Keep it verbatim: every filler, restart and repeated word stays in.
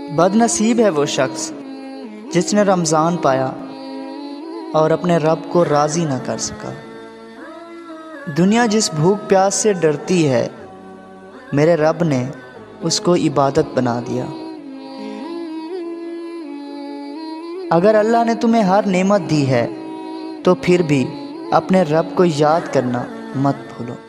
बदनसीब है वो शख्स जिसने रमज़ान पाया और अपने रब को राज़ी ना कर सका। दुनिया जिस भूख प्यास से डरती है, मेरे रब ने उसको इबादत बना दिया। अगर अल्लाह ने तुम्हें हर नेमत दी है तो फिर भी अपने रब को याद करना मत भूलो।